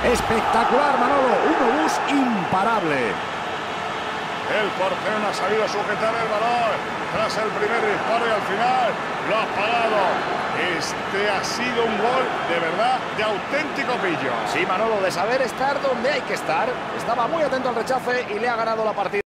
Espectacular, Manolo. Un obús imparable. El portero no ha sabido sujetar el balón tras el primer disparo y al final lo ha pagado. Este ha sido un gol de verdad de auténtico pillo. Sí, Manolo, de saber estar donde hay que estar. Estaba muy atento al rechace y le ha ganado la partida.